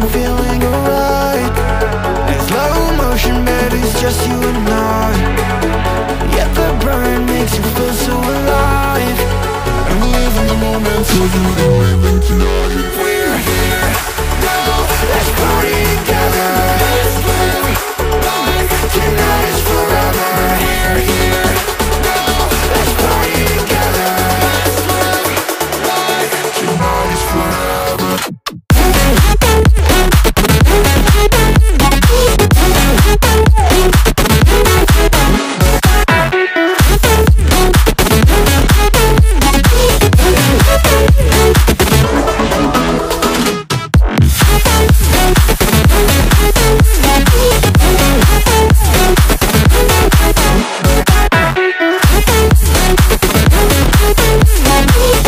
I'm feeling alright. In slow motion, baby, it's just you and I. Yet the burn makes you feel so alive. And we live in the moment, so you know anything tonight. We're here now, let's party together. Let's live like tonight is forever. We're here now, let's party together. Let's live like tonight is forever.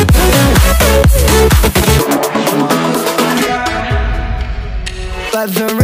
Let the